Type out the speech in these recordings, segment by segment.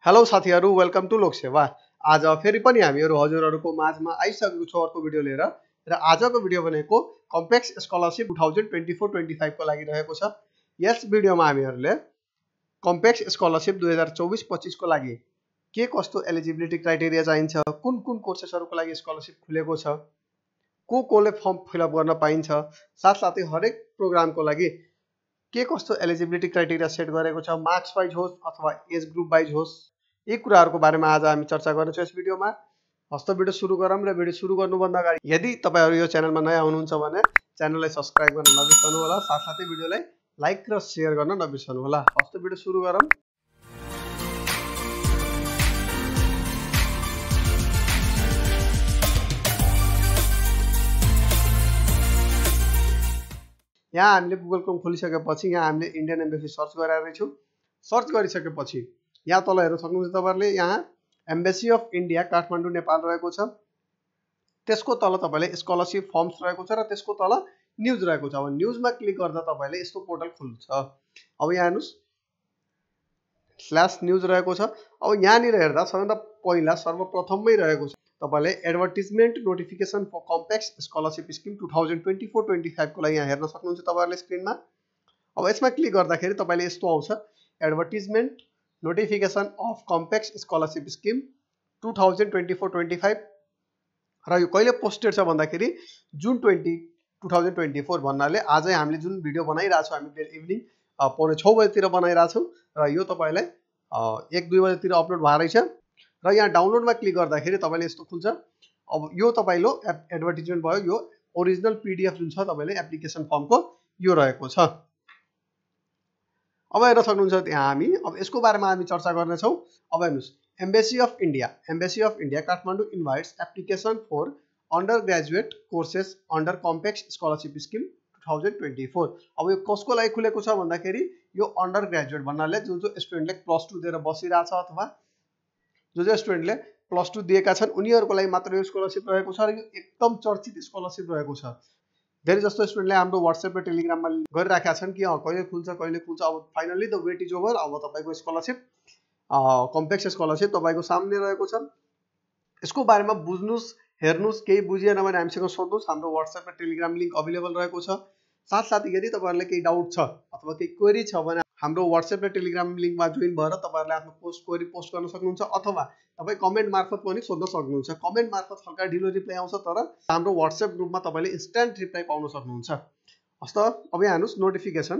Hello साथीहरु, welcome to Lok Sewa. आज फेरि पनि हामीहरु हजुरहरुको माझमा आइसकेको छौं अर्को भिडियो लिएर। र आजको भिडियो भनेको कम्प्लेक्स स्कलरशिप 2024-25 को लागि रहेको छ। यस भिडियोमा हामीहरुले कम्प्लेक्स स्कलरशिप 2024-25 को लागि के कस्तो एलिजिबिलिटी क्राइटेरिया चाहिन्छ, कुन कोर्सेसहरुको लागि स्कलरशिप खुलेको छ, कोले फर्म फिल अप गर्न पाइन्छ, साथसाथै हरेक प्रोग्रामको लागि के कस्तो एलिजिबिलिटी क्राइटेरिया सेट गरेको छ, मार्क्स वाइज होस् अथवा एज ग्रुप वाइज होस्, यी कुराहरुको बारेमा आज हामी चर्चा गर्नेछौं यस भिडियोमा। हस्त भिडियो सुरु गरौँ। र भिडियो सुरु गर्नुभन्दा अगाडि यदि तपाईहरु यो च्यानलमा नयाँ हुनुहुन्छ भने च्यानललाई सब्स्क्राइब गर्न नबिर्सनु होला, साथसाथै भिडियोलाई लाइक र शेयर गर्न नबिर्सनु होला। हस्त भिडियो सुरु गरौँ। यहाँ हामीले गुगल क्रोम खोलिसकेपछि यहाँ हामीले इन्डियन एम्बेसी सर्च गरेर छौं। सर्च गरिसकेपछि यहाँ तल हेर्न सक्नुहुन्छ तपाईहरुले, यहाँ embassy of India Kathmandu Nepal रहेको छ। त्यसको तल तपाईले स्कलरशिप फर्म्स रहेको छ र त्यसको तल न्यूज रहेको छ। अब न्यूजमा क्लिक गर्दा तपाईले यस्तो पोर्टल खुल्छ। अब यहाँ हेर्नुस् स्ल्याश न्यूज रहेको छ। अब यहाँनिर हेर्दा सबैभन्दा पहिला सर्वप्रथममै रहेको छ तपाईले advertisement notification for complex scholarship scheme 2024-25 को लागि यहाँ हेर्न सक्नुहुन्छ तपाईहरुले स्क्रिनमा। अब यसमा क्लिक गर्दाखेरि तपाईले यस्तो आउँछ, advertisement notification of complex scholarship scheme 2024-25 र यो कहिले पोस्टेड छ भन्दाखेरि जुन 2024 भन्नाले आजै हामीले जुन भिडियो बनाइराछौं हामी बेल इभिनिङ 6:30 बजेतिर बनाइराछौं र यो तपाईलाई 1-2 बजेतिर अपलोड भएर छ। र यहाँ डाउनलोडमा क्लिक गर्दाखेरि तपाईले यस्तो खुल्छ। अब यो तपाईलो एडभर्टाइजमेन्ट भयो, यो ओरिजिनल पीडीएफ जुन छ तपाईले एप्लिकेसन फर्मको यो रहेको छ। अब हेर्न सक्नुहुन्छ यहाँ हामी अब यसको बारेमा हामी चर्चा गर्ने छौं। अब हेर्नुस्, embassy of India Kathmandu invites application for under graduate courses under complex scholarship scheme 2024। अब यो कसको लागि खुलेको छ भन्दाखेरि यो अन्डर ग्रेजुएट भन्नाले जो स्टुडेन्टले प्लस 2 दिएर बसिरहेछ अथवा जो स्टुडेन्टले प्लस 2 दिएका छन् उनीहरुको लागि मात्र यो स्कलरशिप रहेको छ। र यो एकदम चर्चित स्कलरशिप रहेको छ। धेरै जस्तो स्टुडेन्टले हाम्रो WhatsApp र टेलिग्राममा गरिराखेका छन् कि कहिले खुल्छ। अब finally the wait is over. अब तपाईको स्कलरशिप कम्प्लेक्स स्कलरशिप तपाईको सामने रहेको छ। यसको बारेमा बुझ्नुस्, हेर्नुस्, केही बुझिएन भने हामीसँग सोध्नुस्। हाम्रो WhatsApp र टेलिग्राम लिंक अवेलेबल रहेको छ। साथसाथै यदि तपाईहरुलाई केही डाउट छ अथवा केही क्वेरी छ भने हाम्रो WhatsApp र टेलिग्राम लिंकमा जोइन भएर तपाईहरुले आफ्नो क्वेरी पोस्ट गर्न सक्नुहुन्छ अथवा तपाई कमेन्ट मार्फत पनि सोध्न सक्नुहुन्छ। कमेन्ट मार्फत हल्का ढिलो रिप्लाई आउँछ तर हाम्रो WhatsApp ग्रुपमा तपाईले इन्स्ट्यान्ट रिप्लाई पाउन सक्नुहुन्छ। हस्त अब यहाँ हेर्नुस् नोटिफिकेसन।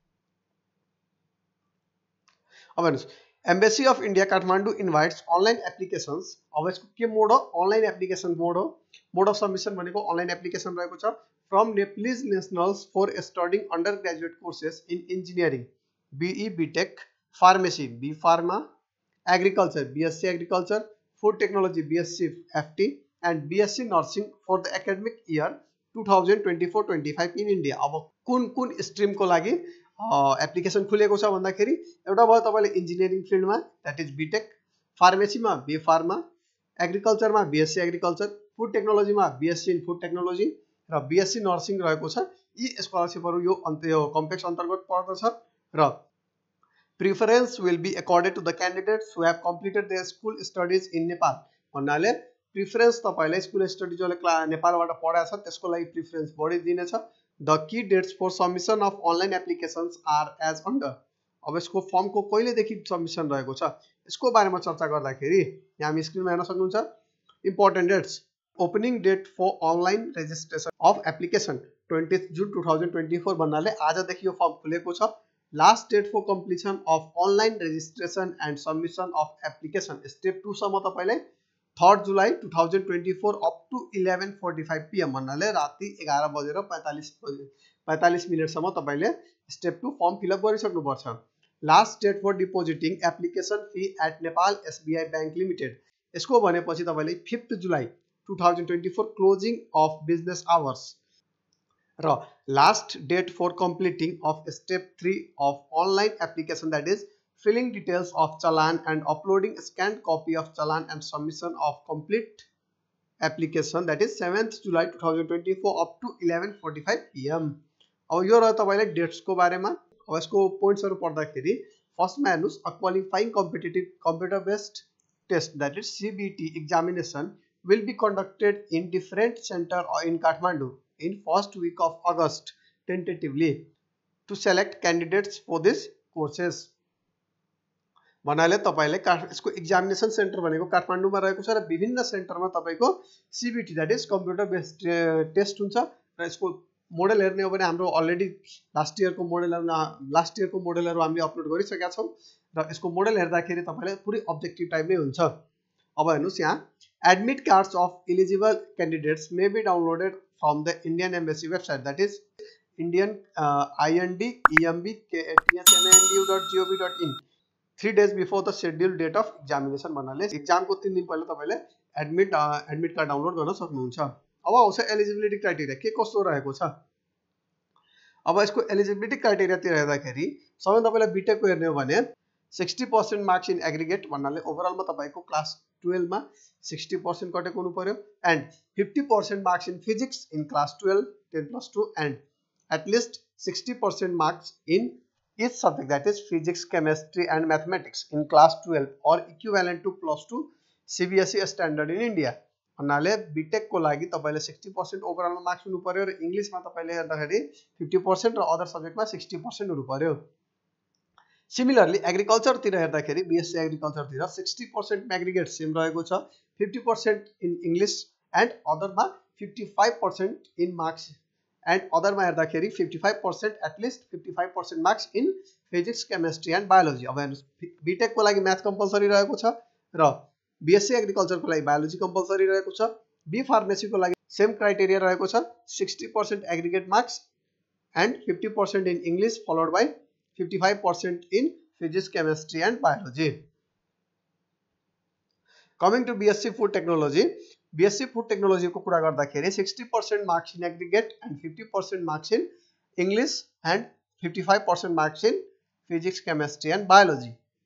अब हेर्नुस् embassy of India Kathmandu invites online applications. अब यसको के मोड हो? अनलाइन एप्लिकेसन मोड हो। मोड अफ सबमिसन भनेको अनलाइन एप्लिकेसन रहेको छ। From Nepalese nationals for studying under graduate courses in engineering, BE BTech, pharmacy B Pharma, Agriculture BSc Agriculture, Food Technology BSc FT and BSc Nursing for the academic year 2024-25 in India। अब कुन stream को लागि application खुलेको छ भन्दाखेरि एउटा भयो तपाईले engineering फिल्डमा दैट इज बीटेक, फार्मेसीमा B Pharma, एग्रिकल्चरमा BSc एग्रिकल्चर, फूड टेक्नोलोजीमा BSc इन फूड टेक्नोलोजी र BSc नर्सिङ रहेको छ। यी स्कलरशिपहरु यो कम्प्लेक्स अन्तर्गत पर्दछ र preference will be accorded to the candidates who have completed their school studies in Nepal. भन्नाले प्रिफरेन्स तपाईले स्कुल स्टडी जसले नेपालबाट पढाएको छ त्यसको लागि प्रिफरेन्स बढी दिनेछ। The key dates for submission of online applications are as under. अब यसको फर्मको कहिलेदेखि सबमिसन रहेको छ यसको बारेमा चर्चा गर्दाखेरि यहाँ हामी स्क्रिनमा हेर्न सक्नुहुन्छ। Important dates: opening date for online registration of application 20 June 2024 भन्नाले आजदेखि यो फर्म खुलेको छ। Last date for completion of online registration and submission of application step 2 सम्म तपाईले 3 जुलाई 2024 अप टु 11:45 PM भन्नाले राति 11:45 मिनेटसम्म तपाईले स्टेप 2 फर्म फिल अप गरिसक्नु पर्छ। Last date for depositing application fee at Nepal SBI bank limited, यसको भनेपछि तपाईले 5 July 2024 closing of business hours र last date for completing of step 3 of online application that is filling details of challan and uploading scanned copy of challan and submission of complete application that is 7th July 2024 up to 11:45 PM। अब यो रह्यो तपाईले dates को बारेमा। अब यसको पोइन्ट्सहरु पढ्दाखेरि फर्स्टमा हेर्नुस् a qualifying competitive computer based test that is CBT examination will be conducted in different center in Kathmandu in first week of August tentatively to select candidates for this courses. भन्नाले तपाईले यसको एक्जामिनेसन सेन्टर भनेको काठमाडौँमा रहेको छ र विभिन्न सेन्टरमा तपाईको CBT that is computer based test हुन्छ र यसको मोडल हेर्ने हो भने हाम्रो अलरेडी लास्ट इयरको मोडलहरु हामीले अपलोड गरिसकेका छौं र यसको मोडल हेर्दाखेरि तपाईले पुरै अब्जेक्टिभ टाइप नै हुन्छ। अब हेर्नुस् यहाँ admit cards of eligible candidates may be downloaded from the Indian embassy website that is indian indembkthndu.gov.in 3 days before the scheduled date of examination भन्नाले एक्जामको 3 दिन पहिले तपाईले एडमिट कार्ड डाउनलोड गर्न सक्नुहुन्छ। अब आउँछ एलिजिबिलिटी क्राइटेरिया के कस्तो रहेको छ। अब यसको एलिजिबिलिटी क्राइटेरिया तिर हेर्दाखेरि सबै तपाईलाई बीटेक को हेर्ने हो भने 60% मार्क्स इन एग्रीगेट भन्नाले ओभरअल मा तपाईको क्लास 12 मा 60% कटेको हुनु पर्यो and 50% marks in physics in class 12 10+2 and at least 60% marks in each subject that is physics, chemistry and mathematics in class 12 or equivalent to +2 CBSE standard in India. भन्नाले BTech को लागि तपाईले 60% ओभरअल मा marks हुनु पर्यो र English मा तपाईले हेर्दाखेरि 50% र अदर सब्जेक्ट मा 60% हुनु पर्यो। सिमिलरली एग्रीकल्चर तिर हेर्दाखेरि बीएससी एग्रीकल्चर तिर 60% एग्रीगेट सेम रहेको छ 50% इन इंग्लिश एन्ड अदर मा 55% इन मार्क्स and other मा हेर्दाखेरि 55% at least 55% marks in physics, chemistry and biology। अब हेर्नुस् बीटेक को लागि म्याथ कम्पलसरी रहेको छ र बीएससी एग्रीकल्चर को लागि बायोलोजी कम्पलसरी रहेको छ। बी फार्मेसी को लागि सेम क्राइटेरिया रहेको छ 60% aggregate marks and 50% in English followed by 55% in physics, chemistry and biology। Coming to BSc Food Technology, BSc Food Technology को कुरा गर्दाखेरि 60% marks in aggregate and 50% marks in English and 55% marks in physics, chemistry and biology.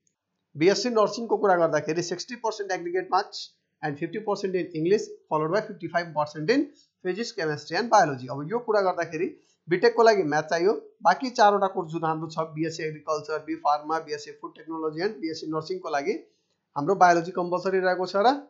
BSc nursing को कुरा गर्दाखेरि 60% aggregate marks and 50% in English followed by 55% in physics, chemistry and biology. अब यो कुरा गर्दाखेरि बीटेक को लागि म्याथ चाहियो बाकी चारवटा कोर्स जुन हाम्रो छ BSc agriculture, B pharma, BSc food technology and BSc nursing को लागि हाम्रो बायोलोजी कम्पलसरी रहेको छ र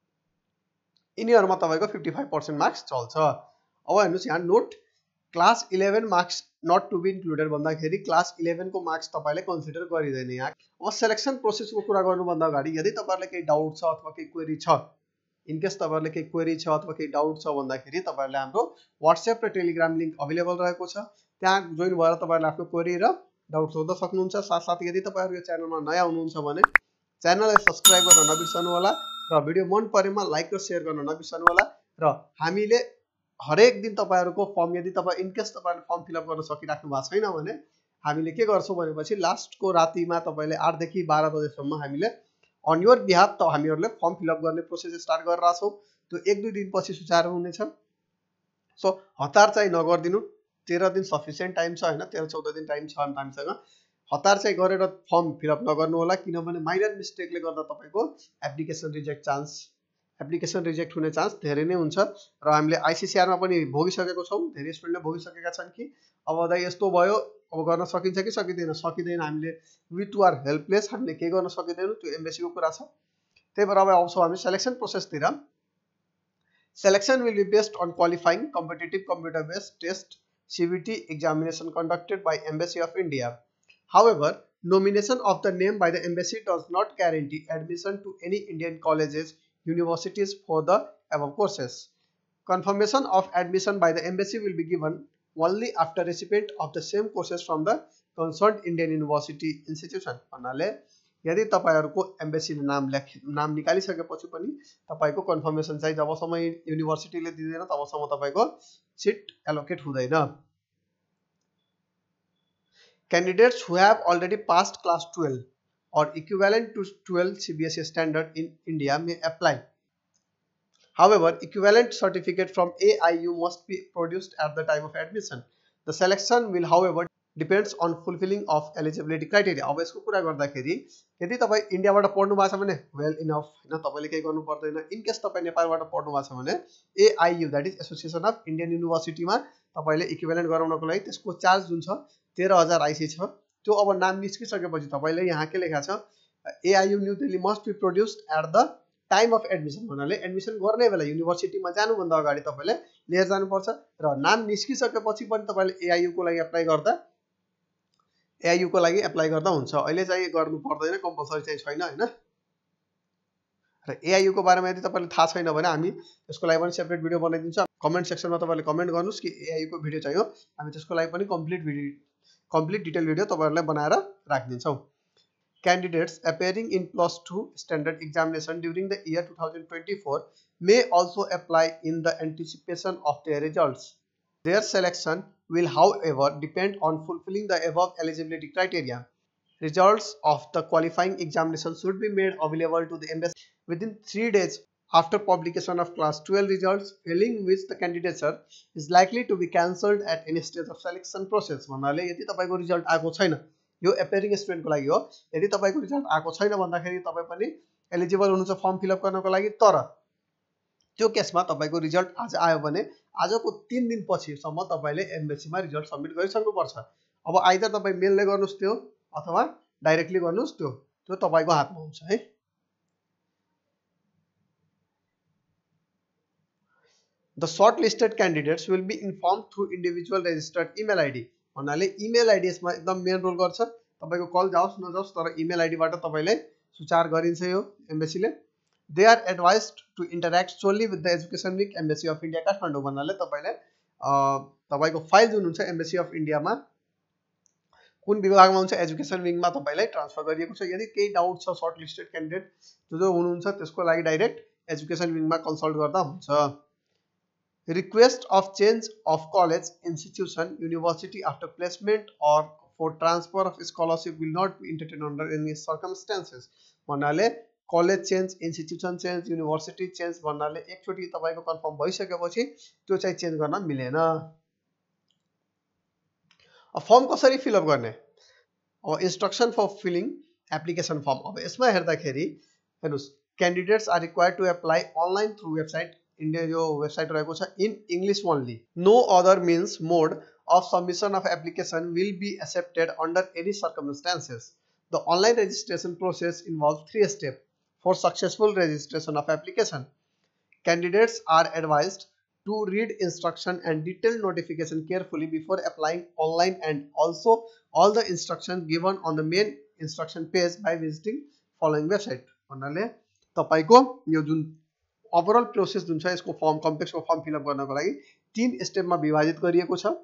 यिनीहरुमा तपाईको 55% मार्क्स चल्छ। अब हेर्नुस् यहाँ note class 11 marks not to be included भन्दाखेरि क्लास 11 को मार्क्स तपाईले कन्सिडर गरिदैन यहाँ। अब सिलेक्सन प्रोसेस को कुरा गर्नु भन्दा अगाडि यदि तपाईहरुले केही डाउट छ अथवा केही क्वेरी छ इन केस तपाईहरुले केही क्वेरी छ अथवा केही डाउट छ भन्दाखेरि तपाईहरुले हाम्रो WhatsApp र टेलिग्राम लिंक अवेलेबल रहेको छ त्यहाँ जोइन भएर तपाईहरुले आफ्नो क्वेरी र डाउट सोध्न सक्नुहुन्छ। साथसाथै यदि तपाईहरु यो च्यानलमा नयाँ हुनुहुन्छ भने च्यानललाई सब्स्क्राइब गर्न नबिर्सनु होला र भिडियो मन परेमा लाइक र शेयर गर्न नबिर्सनु होला र हामीले हरेक दिन तपाईहरुको फर्म यदि तपाई इन केस तपाईहरुले फर्म फिल अप गर्न सकिराख्नु भएको छैन भने हामीले के गर्छौं भनेपछि लास्ट को रातिमा तपाईले 8 देखि 12 बजेसम्म हामीले अन योर बिहाफ त हामीहरुले फर्म फिल अप गर्ने प्रोसेस स्टार्ट गरेर छौं। त्यो 1-2 दिन पछि सुचारू हुनेछ। सो हतार चाहिँ नगर्दिनु 13 दिन सफिसिएन्ट टाइम छ हैन 13-14 दिन टाइम छ हामीसँग हतार चाहिँ गरेर फर्म फिल अप नगर्नु होला किनभने माइनर मिस्टेकले गर्दा तपाईको एप्लिकेसन रिजेक्ट हुने चान्स धेरै नै हुन्छ र हामीले आईसीसीआर मा पनि भोगिसकेको छौं धेरै स्टुडेन्टले भोगिसकेका छन् कि अब दाइ यस्तो भयो अब गर्न सकिन्छ कि सकिदैन हामीले वी टु आर हेल्पलेस हामीले के गर्न सकिदैनौं त्यो एम्बेसी को कुरा छ। त्यही भएर अब आउँछौं हामी सिलेक्सन प्रोसेस तिर। Selection will be based on qualifying competitive computer based test CBT examination conducted by Embassy of India. However, nomination of the name by the embassy does not guarantee admission to any Indian colleges, universities for the above courses. Confirmation of admission by the embassy will be given only after recipient of the same courses from the concerned Indian university institution. भन्नाले यदि तपाईहरुको embassy नाम निकालिसकेपछि पनि तपाईको confirmation चाहिँ जबसम्म युनिभर्सिटीले दिदैन तबसम्म तपाईको सिट एलोकेट हुँदैन। Candidates who have already passed class 12 or equivalent to 12 CBSE standard in India may apply. However, equivalent certificate from AIU must be produced at the time of admission. The selection will, however, depends on fulfilling of eligibility criteria. अब यसको कुरा गर्दाखेरि यदि तपाई इन्डियाबाट पढ्नु भएको छ भने वेल इनफ हैन तपाईले केही गर्नु पर्दैन। इन केस तपाई नेपालबाट पढ्नु भएको छ भने AIU that is association of Indian university मा तपाईले इक्विभ्यालेन्ट गराउनको लागि त्यसको चार्ज जुन छ 13000 आईसी छ त्यो अब नाम निस्किसकेपछि तपाईले यहाँ के लेखा छ AIU new Delhi must be produced at the time of admission भन्नाले एडमिसन गर्ने बेला युनिभर्सिटीमा जानुभन्दा अगाडि तपाईले लिएर जानुपर्छ र नाम निस्किसकेपछि पनि तपाईले AIU को लागि एप्लाई गर्दा हुन्छ अहिले चाहिँ गर्नु पर्दैन कम्पलसरी चाहिँ छैन हैन र AIU को बारेमा यदि तपाईलाई थाहा छैन भने हामी त्यसको लागि पनि सेपरेट भिडियो बनाइदिन्छौँ कमेन्ट सेक्सनमा तपाईले कमेन्ट गर्नुस् कि AIU को भिडियो चाहियो हामी त्यसको लागि पनि कम्प्लिट डिटेल भिडियो तपाईहरुलाई बनाएर राखिदिन्छौँ Candidates appearing in +2 standard examination during the year 2024 may also apply in the anticipation of their results. Their selection will, however, depend on fulfilling the above eligibility criteria. Results of the qualifying examination should be made available to the embassy within 3 days after publication of class 12 results, failing which the candidature is likely to be cancelled at any stage of selection process. भन्नाले यदि तपाईको result आएको छैन यो एपियरिङ स्टुडेन्टको लागि हो यदि तपाईको रिजल्ट आएको छैन भन्दाखेरि तपाई पनि एलिजिबल हुनुहुन्छ फर्म फिल अप गर्नको लागि तर त्यो केसमा तपाईको रिजल्ट आज आयो भने आजको 3 दिन पछि सम्म तपाईले एम्बेसीमा रिजल्ट सबमिट गरिसक्नु पर्छ अब आइदर तपाई मेलले गर्नुस् त्यो अथवा डाइरेक्टली गर्नुस् त्यो तपाईको हातमा हुन्छ है The shortlisted candidates will be informed through individual registered email ID. भन्नाले इमेल आईडी यसमा एकदम मेन रोल गर्छ तपाईको कल जाओस् नजाओस् तर इमेल आईडी बाट तपाईले सुचार गरिन्छ यो एम्बेसीले they are advised to interact solely with the education wing embassy of India Kathmandu भन्नाले तपाईले तपाईको फाइल जुन हुन्छ एम्बेसी अफ इन्डियामा कुन विभागमा हुन्छ एजुकेसन विंगमा तपाईलाई ट्रान्सफर गरिएको छ यदि केही डाउट छ शर्टलिस्टेड क्यान्डिडेट जो हुनुहुन्छ त्यसको लागि डाइरेक्ट एजुकेसन विंगमा कन्सल्ट गर्दा हुन्छ Request of change of college, institution, university after placement or for transfer of scholarship will not be entertained under any circumstances. भन्नाले college change institution change university change भन्नाले एकचोटी तपाईको कन्फर्म भइसकेपछि त्यो चाहिँ change गर्न मिलेन फर्म कसरी फिल अप गर्ने अब instruction for filling application form अब यसमा हेर्दाखेरि हेर्नुस् candidates are required to apply online through website India जो वेबसाइट रहेको छ in English only. No other means mode of submission of application will be accepted under any circumstances. The online registration process involves 3 steps. For successful registration of application, candidates are advised to read instruction and detailed notification carefully before applying online and also all the instructions given on the main instruction page by visiting following website. भन्नाले तपाईको यो जुन overall process जुन छ यसको form कम्प्लेक्सको form fill up गर्नको लागि 3 स्टेपमा विभाजित गरिएको छ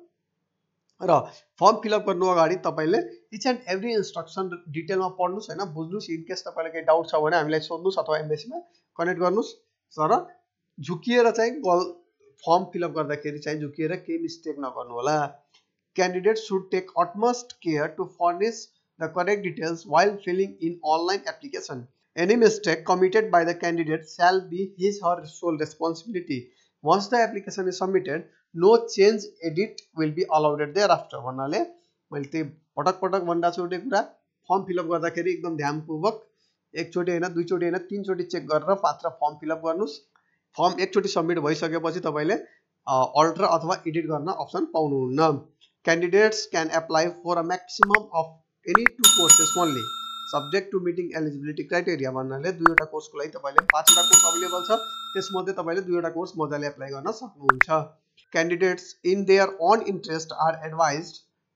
र फर्म फिल अप गर्नु अगाडि तपाईले इच एन्ड एभ्री इन्स्ट्रक्सन डिटेलमा पढ्नुस् हैन बुझ्नुस् इन केस तपाईलाई केही डाउट छ भने हामीलाई सोध्नुस् अथवा एम्बेसीमा कनेक्ट गर्नुस् तर झुकिएर चाहिँ फर्म फिल अप गर्दाखेरि चाहिँ झुकिएर केही मिस्टेक नगर्नु होला candidate should take utmost care to furnish the correct details while filling in online application. Any mistake committed by the candidate shall be his or her sole responsibility. Once the application is submitted, no change edit will be allowed thereafter. भन्नाले मैले त्यही पटक भन्दा छु एउटा कुरा form fill up गर्दाखेरि एकदम ध्यानपूर्वक एकचोटी हैन दुईचोटी हैन तीनचोटी चेक गरेर मात्र फर्म फिल अप गर्नुस् फर्म एकचोटी सबमिट भइसकेपछि तपाईले अल्टर अथवा एडिट गर्न अप्सन पाउनुहुन्न Candidates can apply for a maximum of any 2 courses only. Subject to meeting eligibility criteria भन्नाले दुईवटा कोर्सको लागि तपाईले 5 वटा कोर्स अवेलेबल छ त्यसमध्ये तपाईले दुईवटा कोर्स मजाले अप्लाई गर्न सक्नुहुन्छ Candidates in their own interest are advised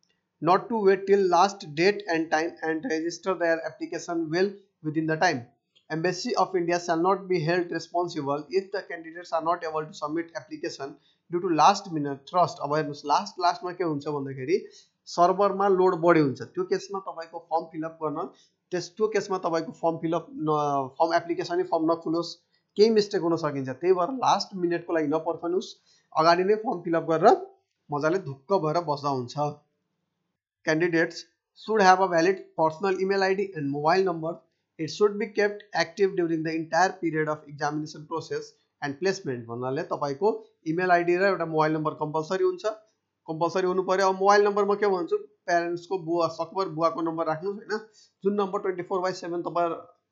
not to wait till last date and time and register their application well within the time. Embassy of India shall not be held responsible if the candidates are not able to submit application due to last minute thrust. अब हेर्नुस् लास्टमा के हुन्छ भन्दाखेरि सर्भरमा load बढी हुन्छ त्यो केसमा तपाईको फर्म फिल अप गर्न त्यो केसमा तपाईको form fill up form application नै फर्म नखुलोस् केही मिस्टेक हुन सकिन्छ त्यही भएर लास्ट मिनेटको लागि नपर्खनुस् अगाडि नै फर्म फिल अप गरेर मजाले धुक्क भएर बस्दा हुन्छ Candidates should have a valid personal email ID and mobile number. It should be kept active during the entire period of examination process and placement. भन्नाले तपाईको इमेल आईडी र एउटा मोबाइल नम्बर कम्पलसरी हुन्छ कम्पलसरी हुनु पर्यो अब mobile number म के भन्छु प्यारेन्ट्स को बुवा सकभर बुवाको नम्बर राख्नुस् हैन जुन नम्बर 24/7 तपाई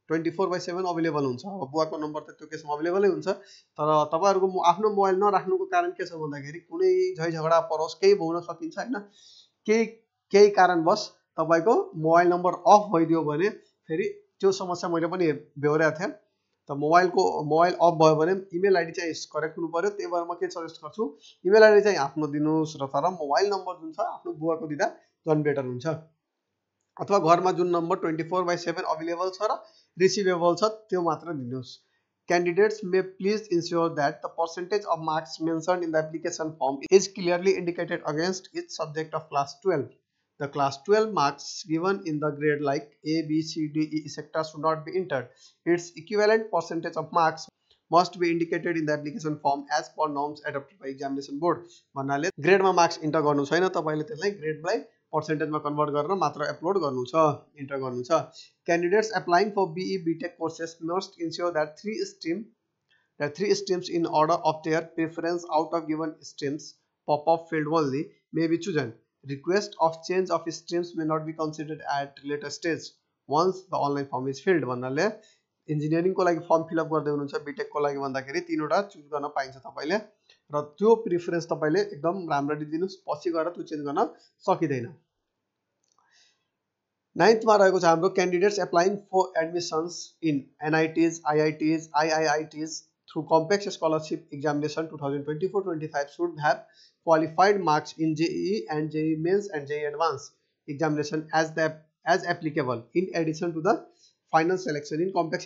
24/7 अवेलेबल हुन्छ अब बुवाको नम्बर त त्यो केसमा अवेलेबलै हुन्छ तर तपाईहरुको आफ्नो मोबाइल नराख्नुको कारण के छ भन्दाखेरि कुनै झै झगडा परोस् केही हुन सकिन्छ हैन केही कारणवश तपाईको मोबाइल नम्बर अफ भइदियो भने फेरि त्यो समस्या मैले पनि बेहोरेको थिएँ। त मोबाइल अफ भयो भने इमेल आइडी चाहिँ करेक्ट हुनु पर्यो। त्यही भएर म के सजेस्ट गर्छु, इमेल आइडी चाहिँ आफ्नो दिनुहोस् र तर मोबाइल नम्बर जुन छ आफ्नो बुवाको दिँदा झन् बेटर हुन्छ। अथवा घरमा जुन नम्बर 24/7 अवेलेबल छ र रिसिभेबल छ त्यो मात्र दिनुहोस्। Candidates may please ensure that the percentage of marks mentioned in the application form is clearly indicated against each subject of class 12. The class 12 marks given in the grade like A, B, C, D, E, etc. should not be entered. Its equivalent percentage of marks must be indicated in the application form as per norms adopted by examination board. भन्नाले ग्रेडमा marks enter गर्नु छैन, तपाईले त्यसलाई ग्रेडलाई पर्सेन्टेजमा convert गरेर मात्र upload गर्नु छ, enter गर्नु छ। Candidates applying for BE BTech courses must ensure that three streams in order of their preference out of given streams pop-up field only may be chosen. Request of change of streams may not be considered at later stage once the online form is filled. भन्नाले इन्जिनियरिङ को लागि form fill up गर्दै हुनुहुन्छ, BTech को लागि भन्दाखेरि तीनवटा चुज गर्न पाइन्छ तपाईले र त्यो प्रिफरेन्स तपाईले एकदम राम्ररी दिनुस्, पछि गएर त्यो चेन्ज गर्न सकिदैन। 9th मा रहेको छ हाम्रो candidates applying for admissions in NITs, IITs, IIITs through complex scholarship examination 2024-25 should have qualified marks in JEE and JEE Mains and JEE Advanced examination as applicable in addition to the final selection in complex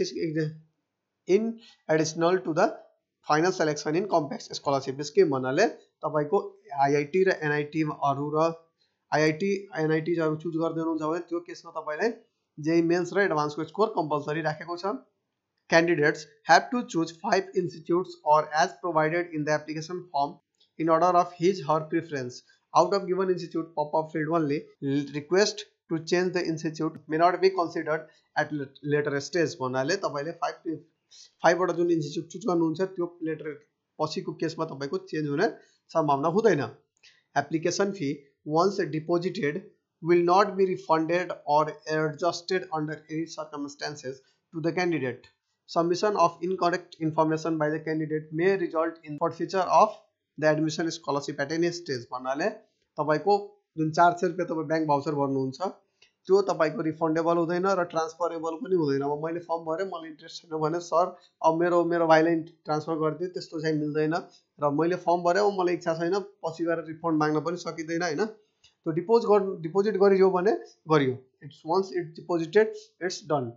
scholarship scheme। भन्नाले तपाईको IIT र NIT अरु र IIT NIT जहरु choose गर्दै हुनुहुन्छ भने त्यो केसमा तपाईलाई JEE मेन्स र एडभान्स को स्कोर कम्पलसरी राखेको छ। Candidates have to choose 5 institutes or as provided in the application form in order of his her preference out of given institute pop-up field only. Request to change the institute may not be considered at later stage। भन्नाले तपाईले 5 वटा जुन institute choose गर्नुहुन्छ त्यो letter पछिको केसमा तपाईको change हुने सम्भावना हुँदैन। Application fee once deposited will not be refunded or adjusted under any circumstances to the candidate. Submission of incorrect information by the candidate may result in forfeiture of the admission scholarship at any stage। भन्नाले तपाईको जुन 400 रुपैयाँ तपाई bank voucher भर्नुहुन्छ त्यो तपाईको refundable हुँदैन र transferable पनि हुँदैन। अब मैले फर्म भरे मलाई इन्ट्रेस्ट छैन भने सर अब मेरो भाइलाई ट्रान्सफर गरिदिए, त्यस्तो चाहिँ मिल्दैन र मैले फर्म भरे अब मलाई इच्छा छैन पछि गएर रिफन्ड माग्न पनि सकिदैन हैन। त्यो डिपोजिट गरियो भने गरियो, it's once it deposited it's done.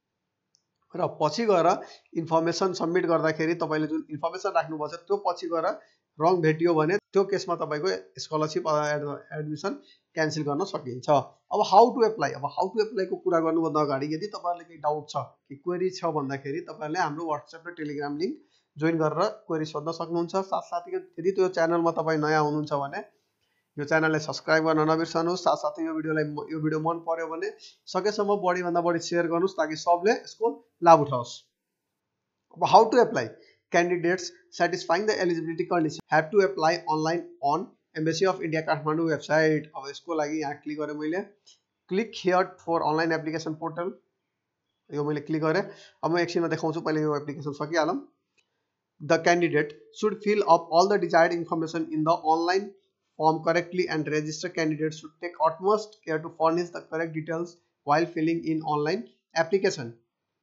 र पछि गएर इन्फर्मेसन सबमिट गर्दाखेरि तपाईले जुन इन्फर्मेसन राख्नु पर्छ त्यो पछि गएर रङ भेटियो भने त्यो केसमा तपाईको स्कलरशिप एडमिसन क्यान्सल गर्न सकिन्छ। अब हाउ टु एप्लाई को कुरा गर्नुभन्दा अगाडि यदि तपाईहरुले केही डाउट छ कि क्वेरी छ भन्दाखेरि तपाईहरुले हाम्रो WhatsApp र टेलिग्राम लिंक जोइन गरेर क्वेरी सोध्न सक्नुहुन्छ। साथसाथै यदि त्यो च्यानलमा तपाई नयाँ हुनुहुन्छ भने यो च्यानललाई सब्स्क्राइब गर्न नबिर्सनुहोस्। साथसाथै यो भिडियो मन पर्यो भने सकेसम्म बढी भन्दा बढी शेयर गर्नुस् ताकि सबले यसको लाभ उठाओस्। अब how to apply, candidates satisfying the eligibility condition have to apply online on Embassy of India Kathmandu website। अब यसको लागि यहाँ क्लिक गरे मैले, click here for online application portal, यो मैले क्लिक गरे। अब म एकछिनमा देखाउँछु, पहिले यो एप्लिकेसन सकिहालौं। The candidate should fill up all the desired information in the online form correctly and registered candidates should take utmost care to furnish the correct details while filling in online application.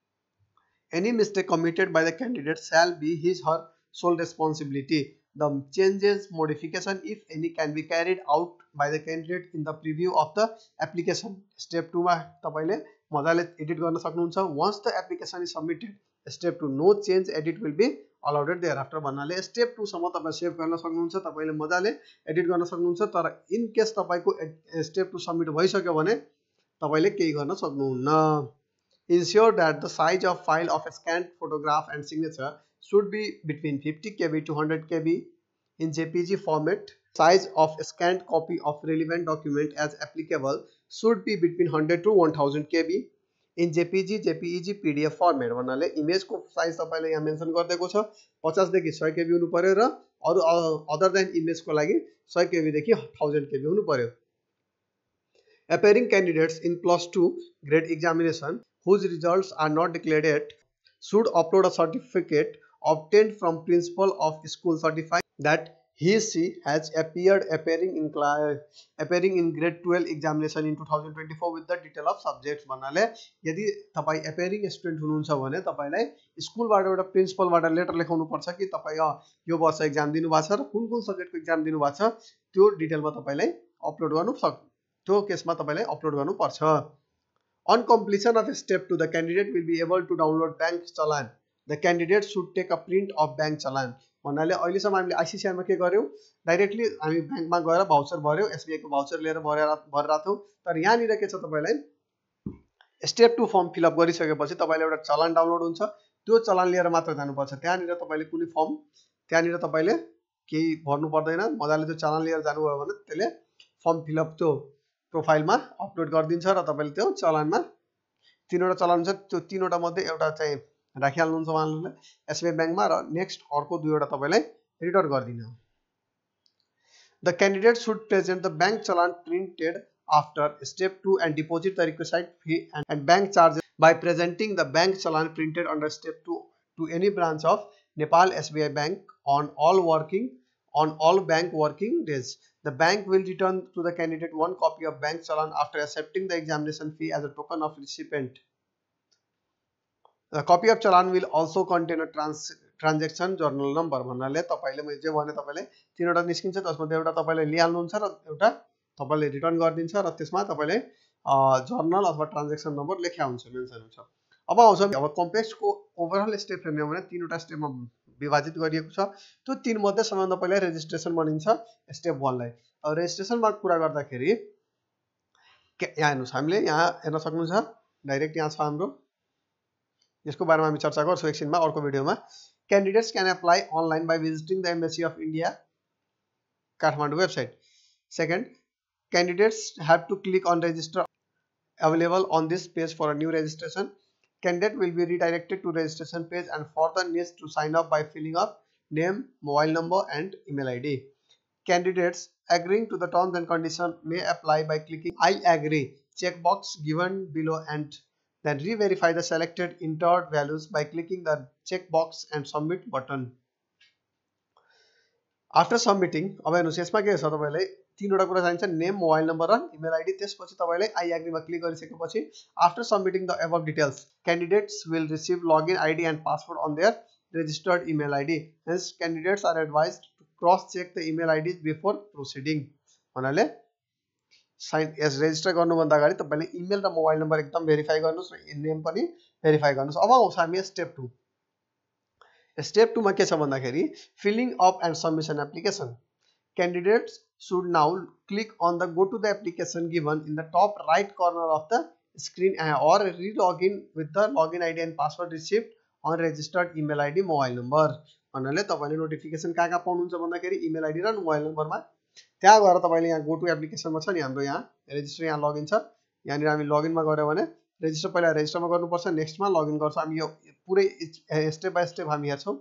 Any mistake committed by the candidate shall be his her sole responsibility. The changes, modification if any can be carried out by the candidate in the preview of the application. Step 2 मा तपाईले मजाले edit गर्न सक्नुहुन्छ। Once the application is submitted, step 2 no change edit will be allowed thereafter। भन्नाले step 2 सम्म तपाई save गर्न सक्नुहुन्छ, तपाईले मजाले एडिट गर्न सक्नुहुन्छ। तर इन केस तपाईको स्टेप 2 सबमिट भइसक्यो भने तपाईले केही गर्न सक्नुहुन्न। Ensure that the size of file of a scanned photograph and signature should be between 50 KB to 100 KB in JPG format. Size of a scanned copy of relevant document as applicable should be between 100 to 1000 KB in JPG, JPEG, PDF format। भन्नाले image को size तपाईले यहाँ mention गर्दिएको छ 50 देखि 100 KB हुनु पर्यो र other than image को लागि 100 KB देखि 1000 KB हुनु पर्यो। Appearing candidates in +2 grade examination whose results are not declared yet should upload a certificate obtained from principal of school certifying that he she has appearing in grade 12 examination in 2024 with the detail of subjects भन्नाले यदि तपाई appearing student हुनुहुन्छ भने तपाईलाई स्कुलबाट एउटा प्रिन्सिपलबाट letter लेखाउनु पर्छ कि तपाई यो वर्ष एक्जाम दिनु भएको छ र कुन कुन सब्जेक्टको एक्जाम दिनु भएको छ त्यो डिटेलमा तपाईलाई अपलोड गर्नु त्यो केसमा तपाईलाई अपलोड गर्नु पर्छ. On completion of step 2, the candidate will be able to download bank challan. The candidate should take a print of bank challan. भन्नाले अहिलेसम्म हामीले आईसीसीआर मा के गर्यौ डाइरेक्टली हामी बैंकमा गएर भाउचर भर्यौ एसबीआई को भाउचर लिएर भरेर थियौ तर यहाँ निर के छ तपाईलाई स्टेप 2 फर्म फिल अप गरिसकेपछि तपाईलाई एउटा चलान डाउनलोड हुन्छ त्यो चलान लिएर मात्र जानु पर्छ त्यहाँ निर तपाईले कुनै फर्म त्यहाँ निर तपाईले केही भर्नु पर्दैन मजाले त्यो चलान लिएर जानु भयो भने त्यसले फर्म फिल अप त्यो प्रोफाइलमा अपलोड गरिदिन्छ र तपाईले त्यो चलानमा तीनवटा चलान छ त्यो तीनवटा मध्ये एउटा चाहिँ राखिहाल्नुहुन्छ उहाँले एसबीआई बैंकमा र नेक्स्ट अर्को दुईवटा तपाईलाई रिटर्न गर्दिनु. The candidate should present the bank challan printed after step 2 and deposit the requisite fee and bank charges by presenting the bank challan printed under step 2 to any branch of Nepal SBI Bank on all bank working days. The bank will return to the candidate one copy of bank challan after accepting the examination fee as a token of recipient. The copy of challan will also contain a transaction journal number. भन्नाले तपाईले मैले जे भने तपाईले तीनवटा निस्किन्छ त्यसमध्ये एउटा तपाईले लिहाल्नुहुन्छ र एउटा तपाईले रिटर्न गर्दिन्छ र त्यसमा तपाईले जर्नल अथवा ट्रान्ज्याक्सन नम्बर लेख्या हुन्छ मेन्सन हुन्छ. अब आउँछ अब कम्प्लेक्स को ओभरअल स्टेप हेर्ने हो भने तीनवटा स्टेपमा विभाजित गरिएको छ त्यो तीन मध्ये सबैभन्दा पहिला रेजिस्ट्रेसन बनिन्छ स्टेप 1 लाई. अब रेजिस्ट्रेसनमा कुरा गर्दाखेरि यहाँ हेर्नुस् हामीले यहाँ हेर्न सक्नुहुन्छ डाइरेक्ट यहाँ छ हाम्रो यसको बारेमा हामी चर्चा गर्छौं एकछिनमा अर्को भिडियोमा. Candidates can apply online by visiting the Embassy of India Kathmandu website. Second, candidates have to click on register available on this page for a new registration. Candidate will be redirected to registration page and further needs to sign up by filling up name, mobile number and email ID. Candidates agreeing to the terms and conditions may apply by clicking I agree checkbox given below and then re-verify the selected entered values by clicking the checkbox and submit button. After submitting, अब हेर्नुस् यसमा के छ तपाईलाई तीनवटा कुरा चाहिन्छ name mobile number र इमेल आईडी त्यसपछि तपाईलाई आई एग्री मा क्लिक गरिसकेपछि after submitting the above details candidates will receive login ID and password on their registered email ID. Hence candidates are advised to cross check the email IDs before proceeding. भन्नाले sign as register गर्नुभन्दा अगाडि तपाईले email र mobile number एकदम verify गर्नुस् र name पनि verify गर्नुस्. अब आउँछ हामी स्टेप 2. स्टेप 2 मा के छ भन्दाखेरि filling up and submission application. Candidates should now click on the go to the application given in the top right corner of the screen or re-login with the login ID and password received on registered email ID mobile number. भन्नाले तपाईले notification कहाँ पाउनुहुन्छ भन्दाखेरि email ID र mobile नम्बरमा त्यहाँ गएर तपाईले यहाँ गो टु एप्लिकेसनमा छ नि हाम्रो यहाँ रेजिस्टर यहाँ लगइन छ यहाँ नि हामी लगइनमा गरे भने रेजिस्टर पहिला रेजिस्टरमा गर्नुपर्छ नेक्स्टमा लगइन गर्छ हामी यो पुरै स्टेप बाइ स्टेप हामी हेर्छौं.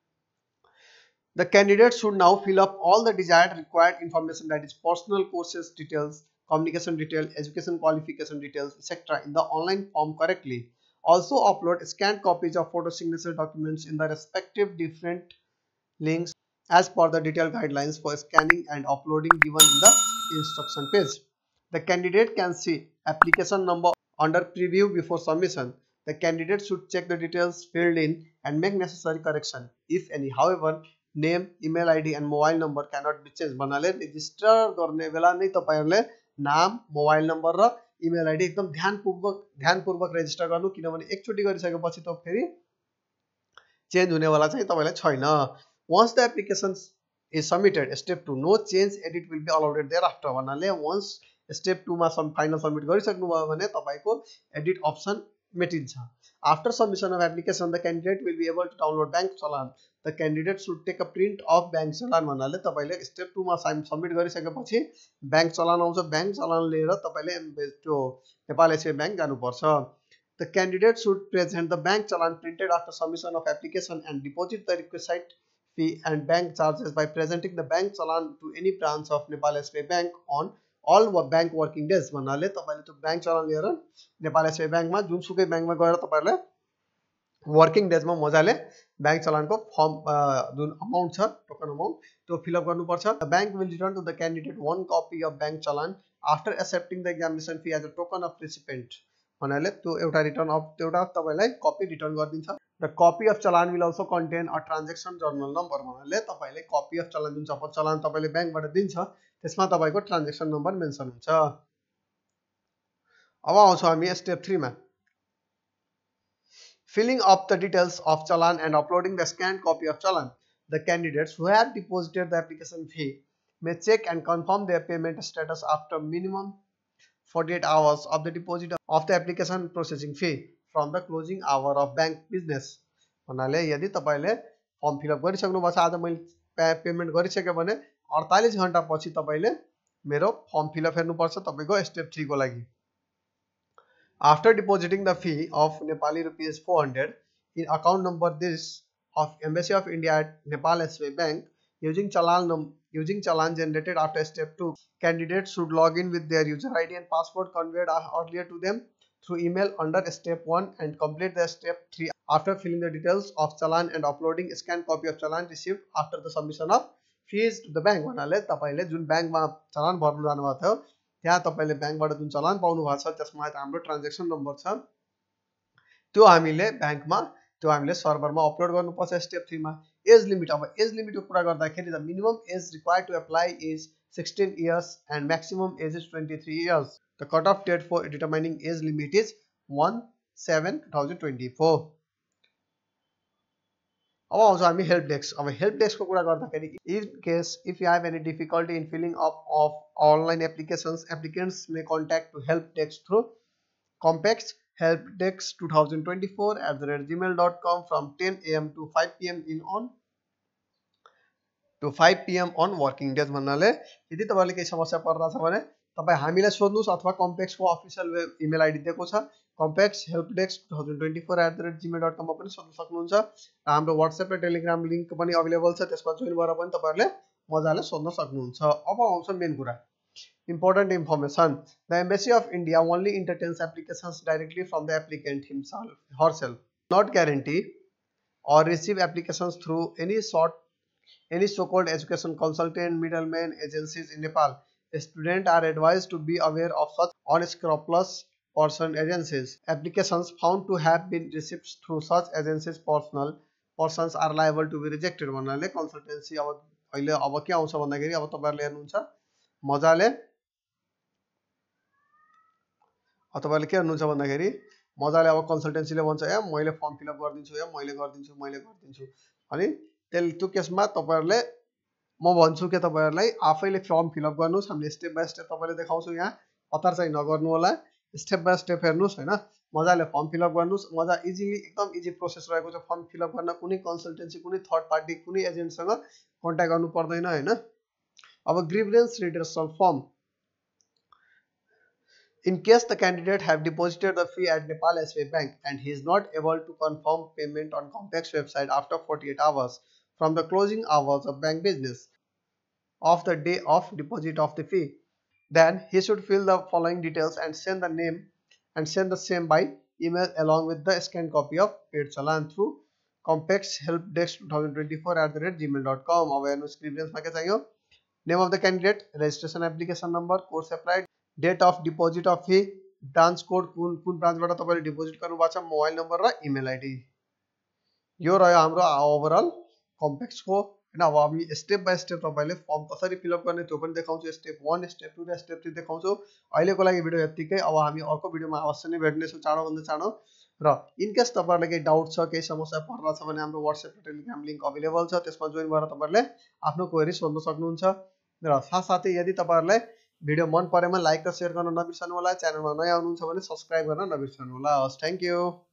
The candidate should now fill up all the desired required information that is personal courses details, communication detail, education qualification details, etc. in the online form correctly. Also upload scanned copies of photo signature documents in the respective different links as per the detailed guidelines for scanning and uploading given in the instruction page. The candidate can see application number under preview before submission. The candidate should check the details filled in and make necessary correction if any. However, name, email ID and mobile number cannot be changed. भन्नाले register गर्ने बेला नै तपाईहरुले नाम, mobile number र email ID एकदम ध्यानपूर्वक resistor गर्नु किनभने एकचोटी गरिसकेपछि त फेरि चेन्ज हुने वाला चाहिँ तपाईलाई छैन. Once the application is submitted, step 2, no change edit will be allowed thereafter. भन्नाले once step 2 मा फाइनल सबमिट गरिसक्नु भयो भने तपाईको एडिट अप्सन मेटिन्छ. After submission of application, the candidate will be able to download bank challan. The candidate should take a print of bank challan. भन्नाले तपाईले step 2 मा सबमिट गरिसकेपछि bank challan आउँछ. bank challan लिएर तपाईले त्यो नेपाल एसबीआई बैंक जानुपर्छ. The candidate should present the bank challan printed after submission of application and deposit the requisite fee and bank charges by presenting the bank challan to any branch of Nepal SBI Bank on all bank working days. भन्नाले तपाईले त्यो bank चलान लिएर Nepal SBI बैंकमा जुनसुकै बैंकमा गएर तपाईले working डेजमा मजाले bank चलानको फर्म जुन अमाउन्ट छ टोकन अमाउन्ट त्यो फिलअप गर्नुपर्छ. The bank will return to the candidate 1 copy of bank challan after accepting the examination fee as a token of recipient भन्नाले त्यो एउटा रिटर्न अफ एउटा तपाईँलाई कपी रिटर्न गरिदिन्छ. The copy of challan will also contain a transaction journal number भन्नाले तपाईँले copy of चलान जुन चलान तपाईँले ब्याङ्कबाट दिन्छ त्यसमा तपाईँको ट्रान्जेक्सन नम्बर मेन्सन हुन्छ. अब आउँछौँ हामी स्टेप 3 मा. Filling up the details of challan and uploading the scanned copy of challan. The candidates who have deposited the application fee may check and confirm their payment status after minimum 48 hours of the deposit of the application processing fee from the closing hour of bank business. भन्नाले यदि तपाईले form fill up गरिसक्नु भएको छ आज मैले payment गरिसके भने 48 घण्टा पछि तपाईले मेरो फर्म फिलअप हेर्नुपर्छ तपाईको स्टेप 3 को लागि. After depositing the fee of Nepali rupees 400 in account number this of Embassy of India at Nepal SBI Bank using challan generated after step 2, candidates should log in with their user ID and password conveyed earlier to them through email under step 1 and complete the step 3 after filling the details of challan and uploading scanned copy of challan received after the submission of fees to the bank. भन्नाले तपाईले जुन ब्याङ्कमा चलान भर्न जानुभएको थियो त्यहाँ तपाईले ब्याङ्कबाट जुन चलान पाउनु भएको छ त्यसमा हाम्रो ट्रान्जेक्सन नम्बर छ त्यो हामीले सर्भरमा अपलोड गर्नुपर्छ स्टेप 3 मा. Age limit. अब एज लिमिटको कुरा गर्दाखेरि the minimum age required to apply is 16 years and maximum age is 23 years. The cut off date for determining age limit is 1/7/2024. अब आउँछ हामी हेल्प डेस्क. अब हेल्प डेस्कको कुरा गर्दाखेरि in case if you have any difficulty in filling up of online applications applicants may contact to help desk through Compex helpdesk 2024@gmail.com from 10 AM to 5 PM to 5 PM on working days. भन्नाले यदि तपाईले केही समस्या परिरहेछ भने तपाई हामीलाई सोध्नुस् अथवा कम्पेक्स को अफिसियल इमेल आईडी दिएको छ compex helpdesk 2024@gmail.com मा पनि सोध्न सक्नुहुन्छ. हाम्रो WhatsApp र Telegram लिंक पनि अवेलेबल छ त्यसमा जोइन भएर पनि तपाईहरुले मजाले सोध्न सक्नुहुन्छ. अब आउँछ मेन कुरा. Important information. The Embassy of India only entertains applications directly from the applicant herself. Not guarantee or receive applications through any so-called education consultant, middleman, agencies in Nepal. Students are advised to be aware of such unscrupulous agencies. Applications found to have been received through such agencies persons are liable to be rejected. भन्नाले consultancy अब के आउँछ भन्दाखेरि अब तपाईहरुले हेर्नुहुन्छ मजाले तपाईले के गर्नुहुन्छ भन्दाखेरि मजाले अब कन्सल्टेन्सीले भन्छ या मैले फर्म फिलअप गर्दिन्छु या मैले गर्दिन्छु अनि त्यो केसमा तपाईहरुले म भन्छु के तपाईहरुलाई आफैले फर्म फिलअप गर्नुस्. हामीले स्टेप बाइ स्टेप तपाईले देखाउँछु यहाँ हतार चाहिँ नगर्नु होला. स्टेप बाइ स्टेप हेर्नुस् हैन मजाले फर्म फिलअप गर्नुस्. मजा इजिली एकदम इजी प्रोसेस रहेको छ फर्म फिलअप गर्न. कुनै कन्सल्टेन्सी कुनै थर्ड पार्टी कुनै एजेन्टसँग कन्ट्याक्ट गर्नु पर्दैन हैन. अब grievance redressal form. In case the candidate have deposited the fee at Nepal SBI Bank and he is not able to confirm payment on Compex website after 48 hours from the closing hours of bank business of the day of deposit of the fee, then he should fill the following details and send the same by email along with the scanned copy of paid challan through Compex helpdesk 2024@gmail.com. Awareness grievance मा के चाहियो? Name of the candidate, registration application number, course applied, date of deposit of fee, branch code कुन ब्रांचबाट तपाईले deposit गर्नु भएको छ, mobile number र इमेल आईडी. यो रह्यो हाम्रो ओभरअल कम्पेक्स को हैन. अब हामी स्टेप बाइ स्टेप तपाईले फर्म कसरी फिलअप गर्ने त्यो पनि देखाउँछु. स्टेप 1 स्टेप 2 र स्टेप 3 देखाउँछु. अहिलेको लागि भिडियो यतिकै. अब हामी अर्को भिडियोमा अवश्य नै भेट्नेछौँ चाँडो भन्दा चाँडो. र इन केस तपाईहरुलाई केही डाउट छ केही समस्या परिरहेछ भने हाम्रो WhatsApp र Telegram लिंक अवेलेबल छ त्यसमा जोइन भएर तपाईहरुले आफ्नो क्वेरी सोध्न सक्नुहुन्छ. र साथसाथै यदि तपाईहरुलाई भिडियो मन परेमा लाइक र शेयर गर्न नबिर्सनु होला. च्यानलमा नयाँ हुनुहुन्छ भने सब्स्क्राइब गर्न नबिर्सनु होला. Thank you.